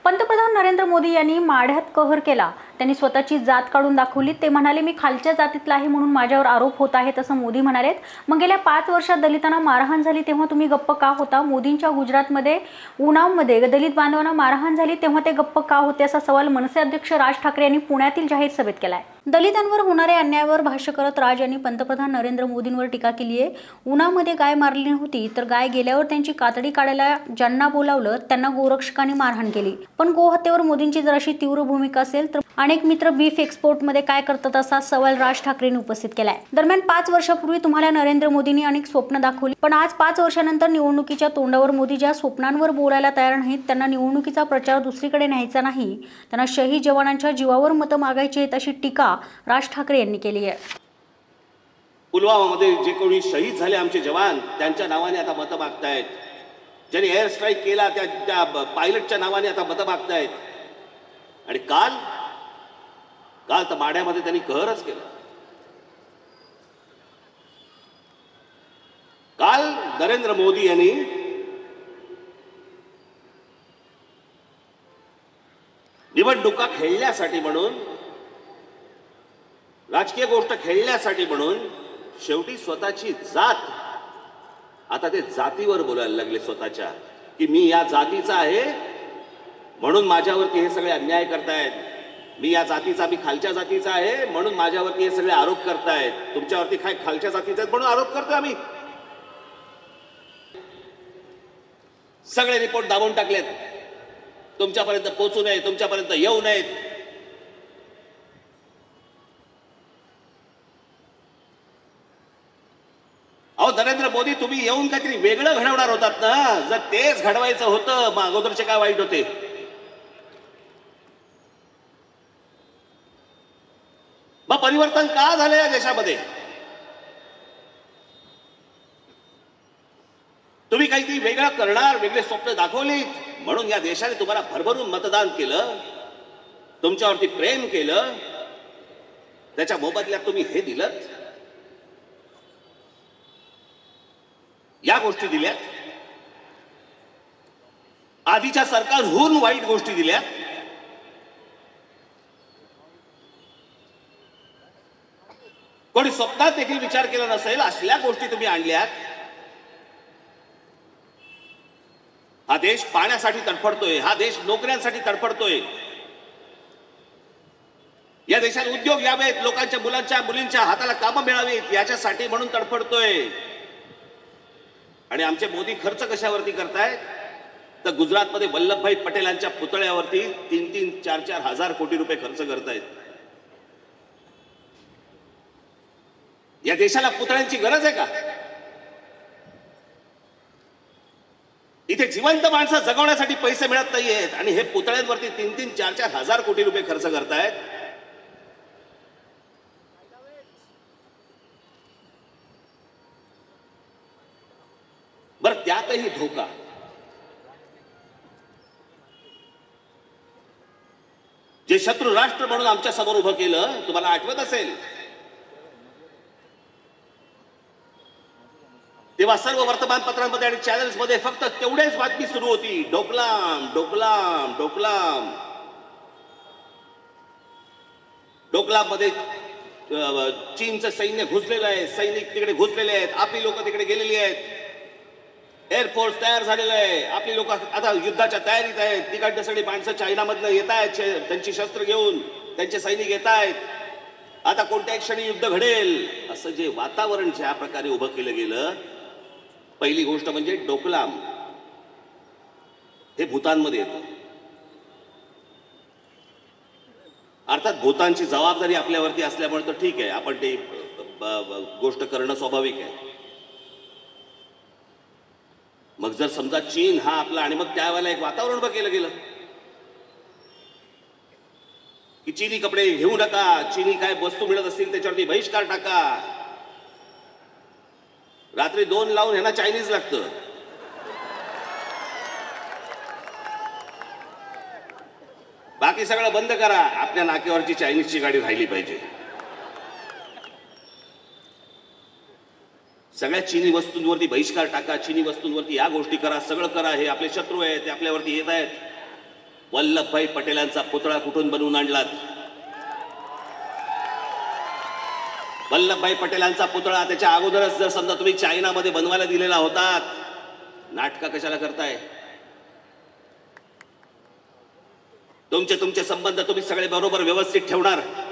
पंतप्रधान नरेंद्र मोदी यांनी माढ्यात कहर केला। त्यांनी स्वतःची जात काढून दाखवली। ते म्हणाले, मी खालच्या जातीतला आहे म्हणून माझ्यावर आरोप होत आहेत असं मोदी म्हणालेत। मग गेल्या 5 वर्षात दलितांना मारहाण झाली तेव्हा तुम्ही गप्प का होता? मोदींच्या गुजरातमध्ये उन्नावमध्ये दलित बांधवांना मारहाण झाली तेव्हा ते गप्प का होते असा सवाल मनसे अध्यक्ष राज ठाकरे यांनी पुण्यातील जाहीर सभेत केलाय। दलितांवर होणाऱ्या अन्यायावर भाष्य करत राज यांनी पंतप्रधान नरेंद्र मोदींवर टीका केली आहे। उन्हामध्ये गाय मारली नव्हती तर गाय गेल्यावर त्यांची कातडी काढायला ज्यांना बोलावलं त्यांना गोरक्षकांनी मारहाण केली। पण गोहत्येवर मोदींची जराशी तीव्र भूमिका असेल तर अनेक मित्र बीफ एक्सपोर्ट मध्ये काय करतात असा सवाल राज ठाकरेंनी उपस्थित केलाय। दरम्यान 5 वर्षापूर्वी तुम्हाला नरेंद्र मोदींनी अनेक स्वप्न दाखवली, पण आज 5 वर्षानंतर निवडणुकीच्या तोंडावर मोदी ज्या स्वप्नांवर बोलायला तयार नाहीत त्यांना निवडणुकीचा प्रचार दुसरीकडे न्यायचा नाही, त्यांना शहीद जवानांच्या जीवावर मतं मागायची आहेत अशी टीका राज ठाकरे यांनी केली आहे। पुलवामामध्ये जे कोणी शहीद झाले आमचे जवान त्यांच्या नावाने आता मतं मागतायत, ज्यांनी एअर स्ट्राईक केला त्या पायलटच्या नावाने आता मतं मागतायत। आणि काल तर माढ्यामध्ये त्यांनी कहरच केला। काल नरेंद्र मोदी यांनी निवडणुका खेळण्यासाठी म्हणून, राजकीय गोष्ट खेळण्यासाठी म्हणून शेवटी स्वतःची जात, आता ते जातीवर बोलायला लागले स्वतःच्या, की मी या जातीचा आहे म्हणून माझ्यावरती हे सगळे अन्याय करतायत, मी या जातीचा, मी खालच्या जातीचा आहे म्हणून माझ्यावरती हे सगळे आरोप करतायत। तुमच्यावरती काय खालच्या जातीचे आहेत म्हणून आरोप करतोय आम्ही? सगळे रिपोर्ट दाबून टाकलेत, तुमच्यापर्यंत पोहोचू नये, तुमच्यापर्यंत येऊ नयेत। अहो नरेंद्र मोदी, तुम्ही येऊन काहीतरी वेगळं घडवणार होतात ना। जर तेच घडवायचं होतं मग अगोदरचे काय वाईट होते? मग परिवर्तन का झालं या देशामध्ये? तुम्ही काहीतरी वेगळं करणार, वेगळे स्वप्न दाखवलीत म्हणून या देशाने तुम्हाला भरभरून मतदान केलं, तुमच्यावरती प्रेम केलं, त्याच्या मोबदल्यात तुम्ही हे दिलत, या गोष्टी दिल्यात, आधीच्या सरकारहून वाईट गोष्टी दिल्यात। कोणी स्वप्नात देखील विचार केला नसेल असल्या गोष्टी तुम्ही आणल्यात। हा देश पाण्यासाठी तडफडतोय, हा देश नोकऱ्यांसाठी तडफडतोय, या देशात उद्योग यावेत, लोकांच्या मुलांच्या मुलींच्या हाताला कामं मिळावीत याच्यासाठी म्हणून तडफडतोय। आणि आमचे मोदी खर्च कशावरती करतायत? तर गुजरातमध्ये वल्लभभाई पटेलांच्या पुतळ्यावरती 3-3, 4-4 हजार कोटी रुपये खर्च करतायत। या देशाला पुतळ्यांची गरज आहे का? इथे जिवंत माणसं जगवण्यासाठी पैसे मिळत नाहीयेत आणि हे पुतळ्यांवरती 3-3, 4-4 हजार कोटी रुपये खर्च करतायत। बरं, त्यातही धोका। जे शत्रू राष्ट्र म्हणून आमच्या समोर उभं केलं, तुम्हाला आठवत असेल, तेव्हा सर्व वर्तमानपत्रांमध्ये आणि चॅनल्समध्ये फक्त तेवढेच बातमी सुरू होती, डोकलाम डोकलाम डोकलाम। डोकलाम मध्ये चीनचं सैन्य घुसलेलं आहे, सैनिक तिकडे घुसलेले आहेत, आपली लोक तिकडे गेलेली आहेत, एअरफोर्स तयार झालेलं आहे, आपली लोक आता युद्धाच्या तयारीत आहेत, तिकडनं सगळी माणसं चायनामधनं येत आहेत, त्यांची शस्त्र घेऊन त्यांचे सैनिक येत आहेत, आता कोणत्याही क्षणी युद्ध घडेल असं जे वातावरण ज्या प्रकारे उभं केलं गेलं, पहिली गोष्ट म्हणजे डोकलाम हे भूतानमध्ये येतं। अर्थात भूतानची जबाबदारी आपल्यावरती असल्यामुळे तर ठीक आहे, आपण ते गोष्ट करणं स्वाभाविक आहे। मग जर समजा चीन हा आपला, आणि मग त्यावेळेला एक वातावरण उभं केलं गेलं की चीनी कपडे घेऊ नका, चीनी काय वस्तू मिळत असतील त्याच्यावरती बहिष्कार टाका। रात्री 2 लावून ह्यांना चायनीज लागतं, बाकी सगळं बंद करा, आपल्या नाक्यावरची चायनीजची गाडी राहिली पाहिजे। सगळ्या चीनी वस्तूंवरती बहिष्कार टाका, चीनी वस्तूंवरती या गोष्टी करा, सगळं करा, हे आपले शत्रू आहेत, ते आपल्यावरती येत आहेत। वल्लभभाई पटेलांचा पुतळा कुठून बनवून आणलात? वल्लभभाई पटेलांचा पुतळा त्याच्या अगोदरच जर समजा तुम्ही चायनामध्ये बनवायला दिलेला होता, नाटकं कशाला करताय? तुमचे संबंध तुम्ही सगळे बरोबर व्यवस्थित ठेवणार